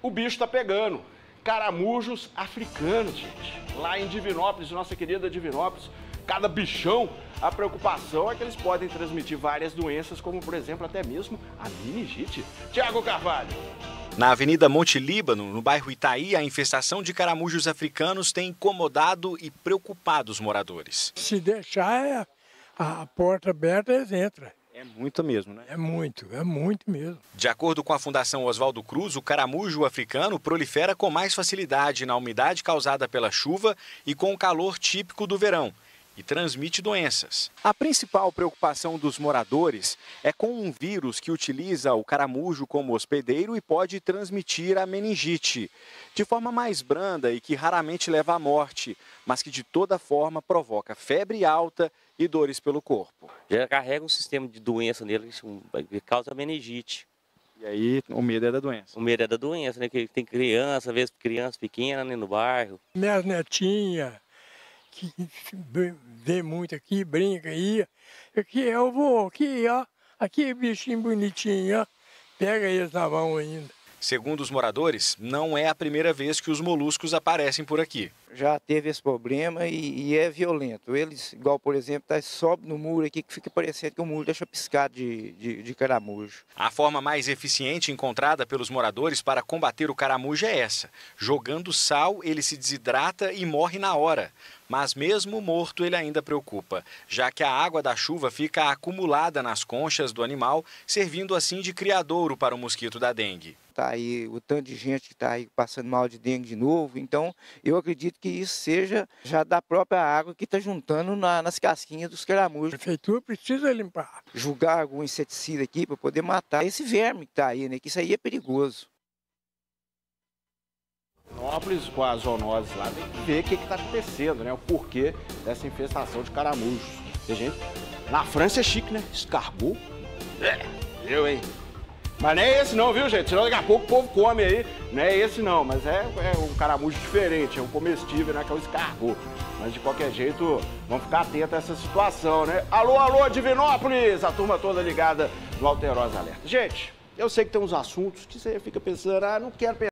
o bicho tá pegando. Caramujos africanos, gente. Lá em Divinópolis, nossa querida Divinópolis, cada bichão, a preocupação é que eles podem transmitir várias doenças, como, por exemplo, até mesmo a meningite. Tiago Carvalho. Na Avenida Monte Líbano, no bairro Itaí, a infestação de caramujos africanos tem incomodado e preocupado os moradores. Se deixar a porta aberta, eles entram. É muito mesmo, né? É muito mesmo. De acordo com a Fundação Oswaldo Cruz, o caramujo africano prolifera com mais facilidade na umidade causada pela chuva e com o calor típico do verão e transmite doenças. A principal preocupação dos moradores é com um vírus que utiliza o caramujo como hospedeiro e pode transmitir a meningite, de forma mais branda e que raramente leva à morte, mas que de toda forma provoca febre alta e dores pelo corpo. Já carrega um sistema de doença nele que causa meningite. E aí o medo é da doença? O medo é da doença, né? Que tem criança, às vezes criança pequena, né, no bairro. Minhas netinhas, que vê muito aqui, brinca aí. Aqui eu vou, aqui ó, aqui bichinho bonitinho, ó. Pega eles na mão ainda. Segundo os moradores, não é a primeira vez que os moluscos aparecem por aqui. Já teve esse problema e é violento. Eles, igual por exemplo, sobe no muro aqui que fica parecendo que o muro deixa piscar de caramujo. A forma mais eficiente encontrada pelos moradores para combater o caramujo é essa. Jogando sal, ele se desidrata e morre na hora. Mas mesmo morto, ele ainda preocupa, já que a água da chuva fica acumulada nas conchas do animal, servindo assim de criadouro para o mosquito da dengue. Tá aí o tanto de gente que está aí passando mal de dengue de novo, então eu acredito que isso seja já da própria água que está juntando nas casquinhas dos caramujos. A prefeitura precisa limpar. Jogar algum inseticida aqui para poder matar esse verme que está aí, né? Que isso aí é perigoso. Divinópolis, com as zoonoses lá, tem que ver o que está acontecendo, né? O porquê dessa infestação de caramujos. E, gente, na França é chique, né? Escargot. Eu, hein? Mas não é esse não, viu, gente? Senão daqui a pouco o povo come aí. Não é esse não, mas é um caramujo diferente, é um comestível, né? Que é o escargot. Mas de qualquer jeito, vamos ficar atentos a essa situação, né? Alô, alô, Divinópolis! A turma toda ligada no Alterosa Alerta. Gente, eu sei que tem uns assuntos que você fica pensando, não quero pensar.